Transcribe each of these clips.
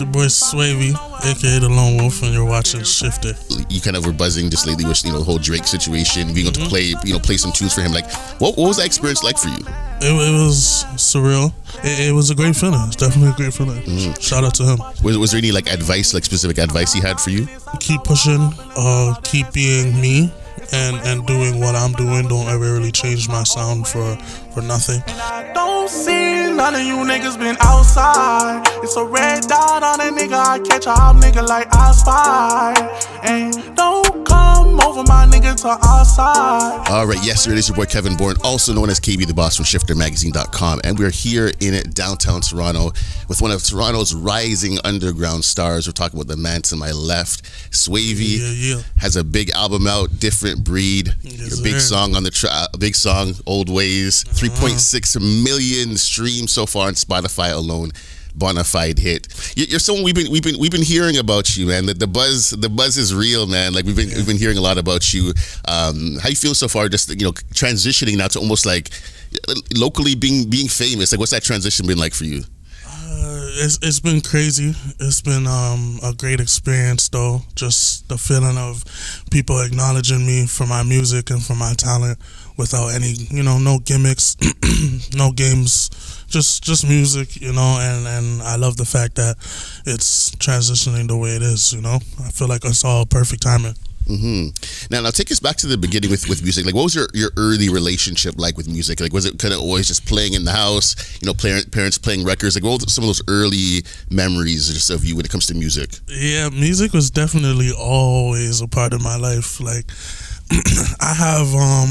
your boy Swavy, aka the Lone Wolf, and you're watching Shifter. You kind of were buzzing just lately with the whole Drake situation, being able to play some tunes for him. Like, what was that experience like for you? It was surreal. It was a great feeling. It's definitely a great feeling. Shout out to him. Was there any advice, specific advice he had for you? Keep pushing. Keep being me. And doing what I'm doing. Don't ever really change my sound for nothing. And I don't see none of you niggas been outside. It's a red dot on a nigga. I catch a hop nigga like I spy. And don't come over my nigga to our side. Alright, yes sir, it is your boy Kevin Bourne, also known as KB the Boss from ShifterMagazine.com, and we're here in downtown Toronto with one of Toronto's rising underground stars. We're talking about the man to my left, Swavy. Has a big album out, Different Breed. Your big song on the big song, Old Ways. 3.6 million streams so far on Spotify alone. Bonafide hit. You're someone we've been hearing about you, man. The buzz is real, man. Like we've been hearing a lot about you. How you feel so far? Just transitioning now to almost like locally being famous. Like what's that transition been like for you? It's been crazy. It's been a great experience though. Just the feeling of people acknowledging me for my music and for my talent without any, no gimmicks, no games, just music, and I love the fact that it's transitioning the way it is, I feel like it's all perfect timing. Now take us back to the beginning with music. Like, what was your early relationship like with music? Like, was it kind of always just playing in the house? Parents playing records. Like, what were some of those early memories just of you when it comes to music? Yeah, music was definitely always a part of my life. Like, I have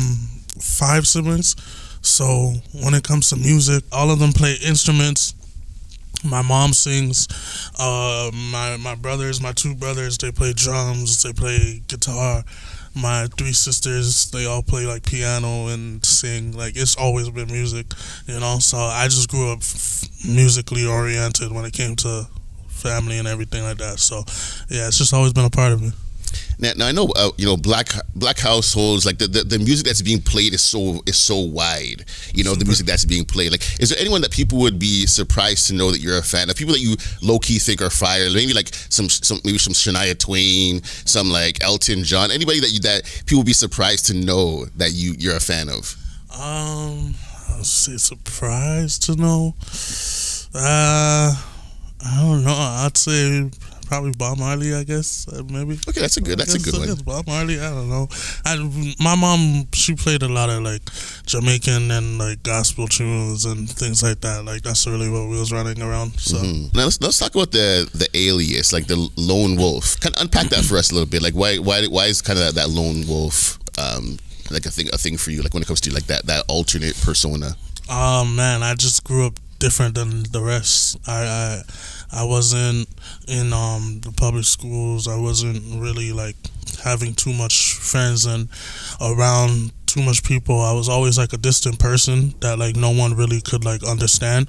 5 siblings, so when it comes to music, all of them play instruments. My mom sings. My brothers, my 2 brothers, they play drums, they play guitar. My 3 sisters, they all play like piano and sing. Like it's always been music, So I just grew up musically oriented when it came to family and everything like that. So yeah, it's just always been a part of me. Now I know black households, like the music that's being played is so wide. The music that's being played. Like, is there anyone that people would be surprised to know that you're a fan of? People that you low key think are fire? Maybe like some Shania Twain, some like Elton John. Anybody that people would be surprised to know that you're a fan of? I'll say surprised to know. I don't know. I'd say probably Bob Marley, I guess, maybe. Okay, that's a good one. Bob Marley, I don't know. My mom, she played a lot of like Jamaican and like gospel tunes and things like that. Like that's really what we was running around. So now let's talk about the alias, like the Lone Wolf. Kind of unpack that for us a little bit. Like why is kind of that Lone Wolf like a thing for you? Like when it comes to like that alternate persona. Man, I just grew up different than the rest. I wasn't in the public schools. I wasn't really like having too much friends and around too much people. I was always like a distant person that like no one really could like understand,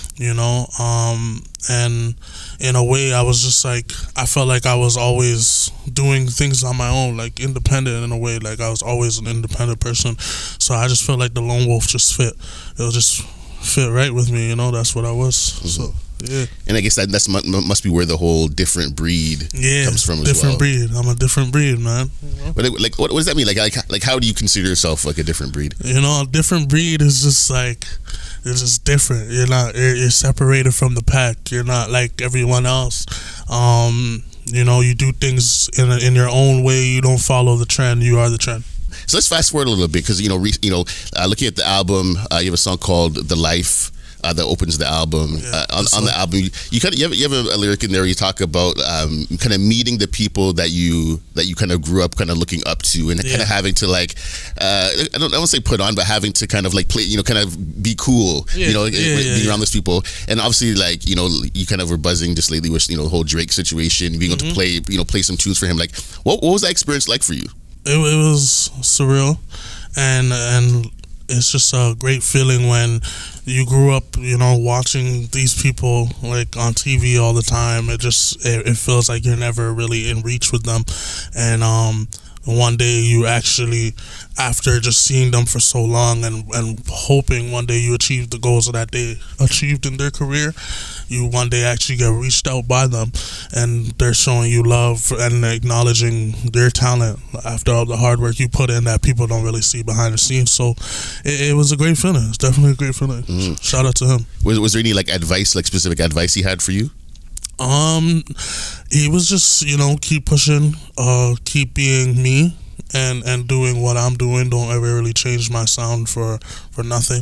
and in a way I was just like, I felt like I was always doing things on my own, like independent in a way. Like I was always an independent person, so I just felt like the Lone Wolf just fit. It just fit right with me, that's what I was. So yeah. And I guess that must be where the whole different breed comes from as well. Different breed. I'm a different breed, man. But like, what does that mean? Like, how do you consider yourself like a different breed? A different breed is just like, it's just different. You're separated from the pack. You're not like everyone else. You do things in your own way. You don't follow the trend. You are the trend. So let's fast forward a little bit, because looking at the album, you have a song called "The Life." That opens the album. On the album, you have a lyric in there where you talk about kind of meeting the people that you kind of grew up kind of looking up to, and kind of having to like I don't want to say put on, but having to kind of like play, kind of be cool, being around those people. And obviously, like you kind of were buzzing just lately with the whole Drake situation, being able to play some tunes for him. Like what was that experience like for you? It was surreal, and it's just a great feeling when you grew up, watching these people like on TV all the time. It feels like you're never really in reach with them, and and one day you actually, after just seeing them for so long and hoping one day you achieve the goals that they achieved in their career, you one day actually get reached out by them, and they're showing you love and acknowledging their talent after all the hard work you put in that people don't really see behind the scenes. So it was a great feeling. It's definitely a great feeling. Shout out to him. Was there any like advice, like specific advice he had for you? He was just, keep pushing, keep being me, and doing what I'm doing. Don't ever really change my sound for nothing.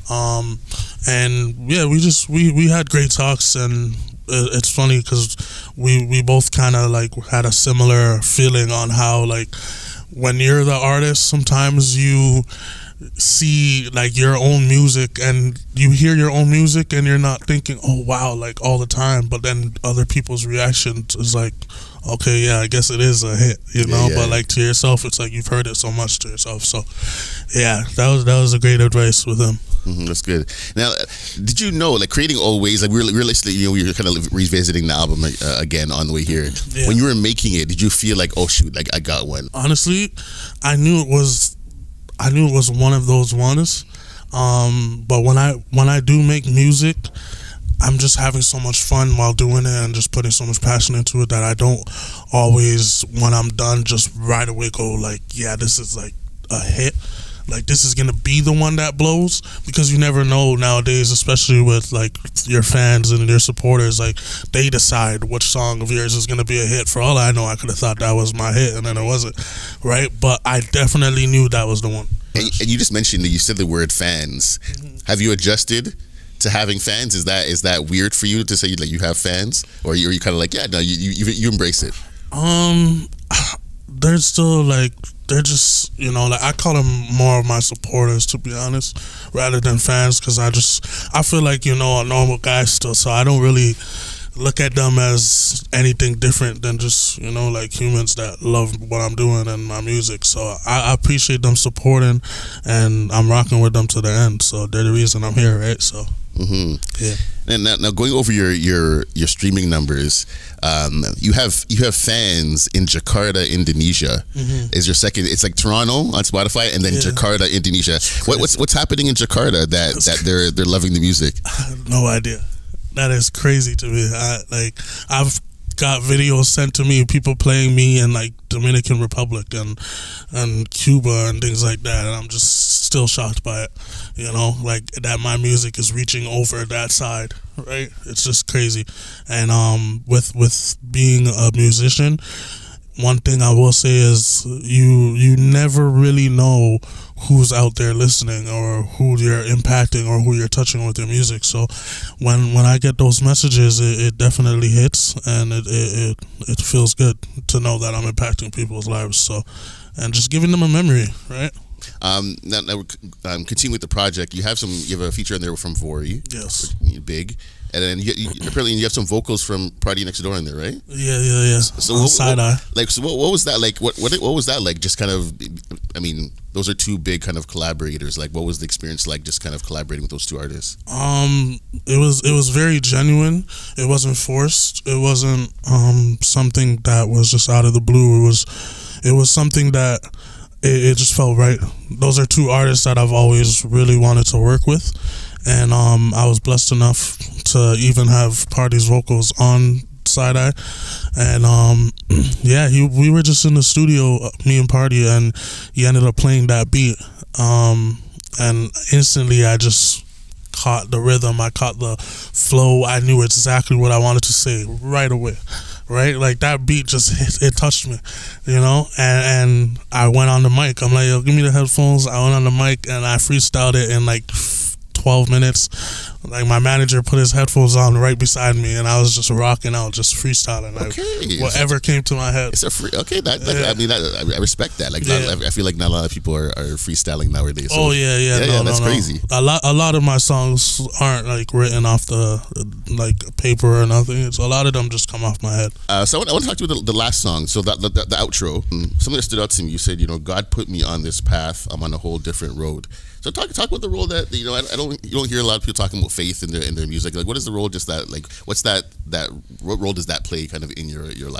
And yeah, we had great talks, and it's funny because we both kind of like had a similar feeling on how, like, when you're the artist, sometimes you see like your own music and you hear your own music and you're not thinking, oh wow, like all the time, but then other people's reaction is like, okay, yeah, I guess it is a hit, but like to yourself, it's like you've heard it so much to yourself. So yeah, that was a great advice with him. That's good. Now, did you know, like, creating Always, like, realistically, we were kind of revisiting the album again on the way here. Yeah. When you were making it, did you feel like, oh shoot, like I got one? Honestly, I knew it was one of those ones. But when I do make music, I'm just having so much fun while doing it and just putting so much passion into it that I don't always, when I'm done, just right away go like, yeah, this is like a hit. Like, this is gonna be the one that blows, because you never know nowadays, especially with like your fans and your supporters. Like, they decide which song of yours is gonna be a hit. For all I know, I could have thought that was my hit and then it wasn't, right? But I definitely knew that was the one. And you just mentioned that you said the word fans. Have you adjusted to having fans? Is that weird for you to say like you have fans, or are you kind of like, yeah, no, you embrace it? They're still like, they're just, like, I call them more of my supporters, to be honest, rather than fans, because I feel like, a normal guy still, so I don't really look at them as anything different than just, like humans that love what I'm doing and my music. So I appreciate them supporting, and I'm rocking with them to the end. So they're the reason I'm here, right? So yeah. And now going over your streaming numbers, you have fans in Jakarta, Indonesia. Is your second? It's like Toronto on Spotify, and then Jakarta, Indonesia. What's happening in Jakarta that they're loving the music? I have no idea. That is crazy to me. I've got videos sent to me, people playing me in like Dominican Republic and Cuba and things like that, and I'm just still shocked by it. Like that my music is reaching over that side, right? It's just crazy. And with being a musician, one thing I will say is you never really know who's out there listening or who you're impacting or who you're touching with your music. So when I get those messages, it definitely hits, and it feels good to know that I'm impacting people's lives. So, and just giving them a memory, right? Now continuing with the project, you have a feature in there from Vori. Yes. Big. And then apparently you have some vocals from Party Next Door in there, right? Yeah. So Side Eye. What was that like? What was that like? Just kind of, I mean, those are two big kind of collaborators. Like, what was the experience like? Just kind of collaborating with those two artists. It was very genuine. It wasn't forced. It wasn't something that was just out of the blue. It was something that it just felt right. Those are two artists that I've always really wanted to work with. And I was blessed enough to even have Party's vocals on Side Eye. And we were just in the studio, me and Party, and he ended up playing that beat. And instantly I just caught the rhythm, I caught the flow, I knew exactly what I wanted to say right away. Right, like that beat just it touched me, and I went on the mic. I'm like, yo, give me the headphones. I went on the mic and I freestyled it in like 12 minutes. Like, my manager put his headphones on right beside me, and I was just rocking out, just freestyling, like whatever came to my head. It's a free. Okay, I respect that. Like, I feel like not a lot of people are freestyling nowadays. So that's crazy. A lot of my songs aren't like written off the like paper or nothing. It's a lot of them just come off my head. So I want to talk to you about the last song. So the outro. Something that stood out to me. You said, God put me on this path. I'm on a whole different road. So talk about the role that you don't hear a lot of people talking about faith in their music. Like, what is the role? Just that, like, what role does that play kind of in your life?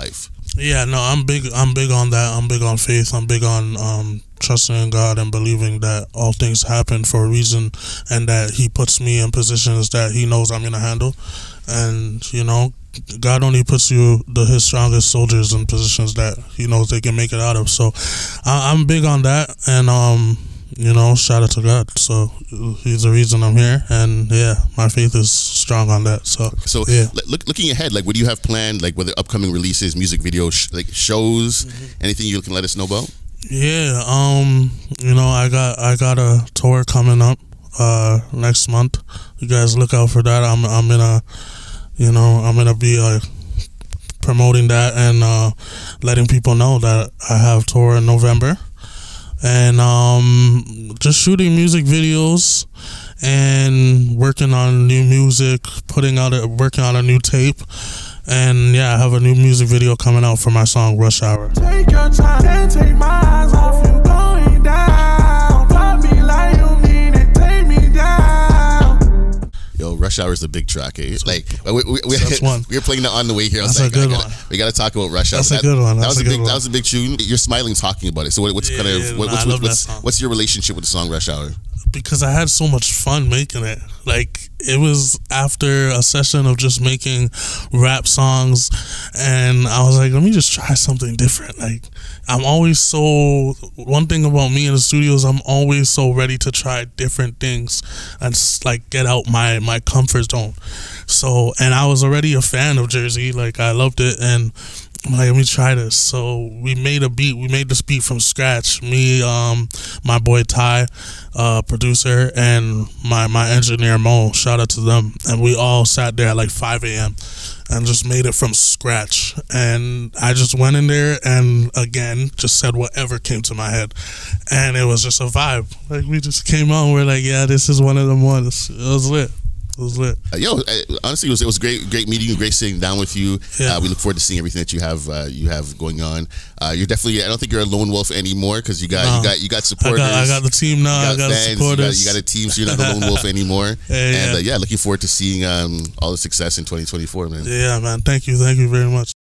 Yeah, no, I'm big on that. I'm big on faith. I'm big on trusting in God and believing that all things happen for a reason, and that He puts me in positions that He knows I'm gonna handle. And you know, God only puts His strongest soldiers in positions that He knows they can make it out of. So I'm big on that, and you know, shout out to God. So He's the reason I'm here, and yeah, my faith is strong on that. So yeah. Looking ahead, like, what do you have planned? Like, whether upcoming releases, music videos, like shows, anything you can let us know about? Yeah, you know, I got a tour coming up next month. You guys look out for that. I'm gonna be promoting that and letting people know that I have tour in November. And just shooting music videos and working on new music, working on a new tape. And yeah, I have a new music video coming out for my song Rush Hour. Take your time and take my eyes off you going down. Love me like you mean it, take me down. Yo, Rush Hour is a big track, eh? Like, we were playing that on the way here. I was That's like, a good one. We got to talk about Rush Hour. That's a good one. That was a big tune. You're smiling talking about it. So what's your relationship with the song Rush Hour? Because I had so much fun making it. Like, it was after a session of just making rap songs, and I was like, let me just try something different. Like, one thing about me in the studio is I'm always so ready to try different things and like get out my comfort zone. So, and I was already a fan of Jersey. Like, I loved it, and I'm like, let me try this. So we made a beat. We made this beat from scratch. Me, my boy Ty, producer, and my engineer Mo. Shout out to them. And we all sat there at like 5 a.m. and just made it from scratch. And I just went in there and again just said whatever came to my head, and it was just a vibe. Like, we just came out and we're like, yeah, this is one of them ones. It was lit. It was lit. Honestly, it was great meeting you, great sitting down with you. Yeah. We look forward to seeing everything that you have going on. You're definitely, I don't think you're a lone wolf anymore, because you got supporters. I got the team now. I got fans, supporters. you got a team, so you're not the lone wolf anymore. Yeah. And looking forward to seeing all the success in 2024, man. Yeah, man. Thank you very much.